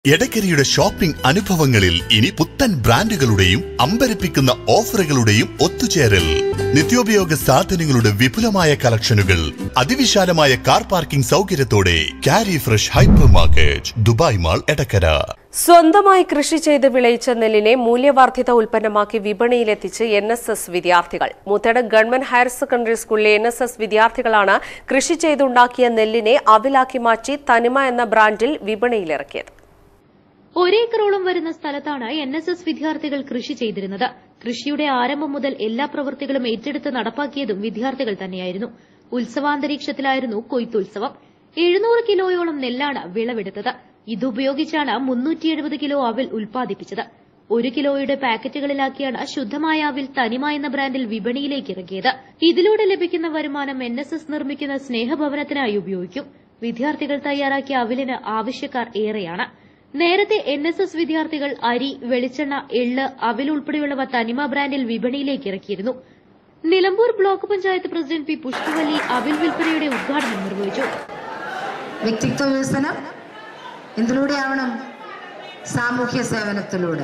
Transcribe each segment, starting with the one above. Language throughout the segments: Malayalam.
എടക്കരയുടെ ഷോപ്പിംഗ് അനുഭവങ്ങളിൽ ഇനി പുത്തൻ ബ്രാൻഡുകളുടെയും അമ്പരപ്പിക്കുന്ന ഓഫറുകളുടെയും ഒത്തുചേരൽ. നിത്യോപയോഗ സാധനങ്ങളുടെ വിപുലമായ കളക്ഷനുകൾ, അതിവിശാലമായ കാർ പാർക്കിംഗ് സൗകര്യത്തോടെ Kari fresh hypermarket, Dubai mall, Edakkara. സ്വന്തമായി കൃഷി ചെയ്ത് വിളയിച്ച നെല്ലിനെ മൂല്യവർദ്ധിത ഉൽപ്പന്നമാക്കി വിപണിയിലെത്തിച്ച് NSS വിദ്യാർത്ഥികൾ. മൂത്തേടം ഗവൺമെന്റ് ഹയർ സെക്കൻഡറി സ്കൂളിലെ NSS വിദ്യാർത്ഥികളാണ് കൃഷി ചെയ്തുണ്ടാക്കിയ നെല്ലിനെ അവിലാക്കി മാറ്റി തനിമ എന്ന ബ്രാൻഡിൽ വിപണിയിലിറക്കിയത്. ഒരേക്കറോളം വരുന്ന സ്ഥലത്താണ് NSS വിദ്യാർത്ഥികൾ കൃഷി ചെയ്തിരുന്നത്. കൃഷിയുടെ ആരംഭം മുതൽ എല്ലാ പ്രവൃത്തികളും ഏറ്റെടുത്ത് നടപ്പാക്കിയതും വിദ്യാർത്ഥികൾ തന്നെയായിരുന്നു. ഉത്സവാന്തരീക്ഷത്തിലായിരുന്നു കൊയ്ത്തുത്സവം. 700 കിലോയോളം നെല്ലാണ് വിളവെടുത്തത്. ഇതുപയോഗിച്ചാണ് 370 കിലോ അവിൽ ഉൽപ്പാദിപ്പിച്ചത്. 1 കിലോയുടെ പാക്കറ്റുകളിലാക്കിയാണ് ശുദ്ധമായ അവിൽ തനിമ എന്ന ബ്രാൻഡിൽ വിപണിയിലേക്ക് ഇറക്കിയത്. ഇതിലൂടെ ലഭിക്കുന്ന വരുമാനം NSS നിർമ്മിക്കുന്ന സ്നേഹഭവനത്തിനായി ഉപയോഗിക്കും. വിദ്യാർത്ഥികൾ തയ്യാറാക്കിയ അവിലിന് ആവശ്യക്കാർ ഏറെയാണ്. നേരത്തെ NSS വിദ്യാർത്ഥികൾ അരി, വെളിച്ചെണ്ണ, എള്ള്, അവിൽ ഉൾപ്പെടെയുള്ളവ തനിമ ബ്രാൻഡിൽ വിപണിയിലേക്ക് ഇറക്കിയിരുന്നു. Nilambur block panchayat president P Pushpavalli അവിൽ വിൽപ്പനയുടെ ഉദ്ഘാടനം നിർവഹിച്ചു. വ്യക്തിത്വ വികസനം എന്തിലൂടെയാവണം? സാമൂഹ്യ സേവനത്തിലൂടെ.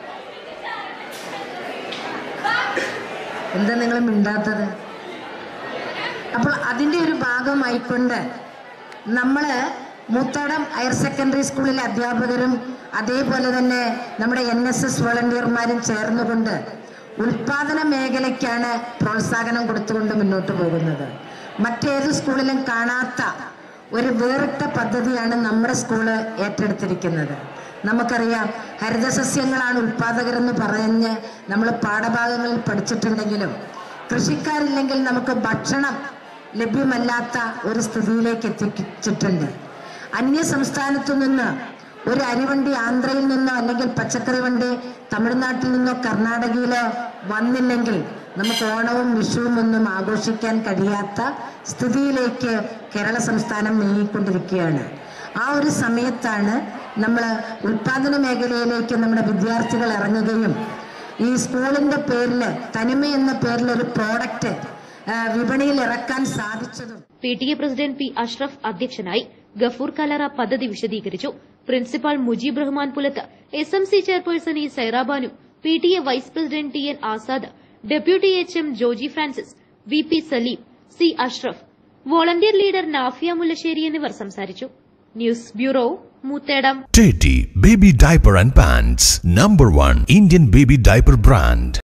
എന്താ നിങ്ങൾ മിണ്ടാത്തത്? അപ്പോൾ അതിന്റെ ഒരു ഭാഗമായിക്കൊണ്ട് നമ്മള് മൂത്തേടം ഹയർ സെക്കൻഡറി സ്കൂളിലെ അധ്യാപകരും അതേപോലെ തന്നെ നമ്മുടെ NSS വോളണ്ടിയർമാരും ചേർന്നുകൊണ്ട് ഉൽപാദന മേഖലയ്ക്കാണ് പ്രോത്സാഹനം കൊടുത്തുകൊണ്ട് മുന്നോട്ട് പോകുന്നത്. മറ്റേത് സ്കൂളിലും കാണാത്ത ഒരു വേറിട്ട പദ്ധതിയാണ് നമ്മുടെ സ്കൂള് ഏറ്റെടുത്തിരിക്കുന്നത്. നമുക്കറിയാം, ഹരിതസസ്യങ്ങളാണ് ഉൽപാദകരെന്ന് പറഞ്ഞ് നമ്മൾ പാഠഭാഗങ്ങളിൽ പഠിച്ചിട്ടുണ്ടെങ്കിലും കൃഷിക്കാരില്ലെങ്കിൽ നമുക്ക് ഭക്ഷണം ലഭ്യമല്ലാത്ത ഒരു സ്ഥിതിയിലേക്ക് എത്തിച്ചിട്ടുണ്ട്. അന്യ സംസ്ഥാനത്തു നിന്ന് ഒരു അരിവണ്ടി ആന്ധ്രയിൽ നിന്നോ അല്ലെങ്കിൽ പച്ചക്കറി വണ്ടി തമിഴ്നാട്ടിൽ നിന്നോ കർണാടകയിലോ വന്നില്ലെങ്കിൽ നമുക്ക് ഓണവും വിഷുവും ഒന്നും ആഘോഷിക്കാൻ കഴിയാത്ത സ്ഥിതിയിലേക്ക് കേരള സംസ്ഥാനം നീങ്ങിക്കൊണ്ടിരിക്കുകയാണ്. ആ ഒരു സമയത്താണ് നമ്മൾ ഉൽപാദന മേഖലയിലേക്ക് നമ്മുടെ വിദ്യാർത്ഥികൾ ഇറങ്ങുകയും ഈ സ്കൂളിന്റെ പേരിൽ തനിമ എന്ന പേരിൽ ഒരു പ്രോഡക്റ്റ് വിപണിയിൽ ഇറക്കാൻ സാധിച്ചതും. PTA പ്രസിഡന്റ് P അഷ്റഫ് അധ്യക്ഷനായി. ഗഫൂർ കലറ പദ്ധതി വിശദീകരിച്ചു. Principal Mujeeb Rahman Pulath, SMC chairperson E Sairabanu, PTA vice president TN Azad, deputy HM Joji Francis, VP Saleem, C Ashraf, volunteer leader Nafiya Mullassery എന്നിവർ സംസാരിച്ചു. News bureau, Moothedam. Teddy Baby Diaper and Pants, #1 Indian baby diaper brand.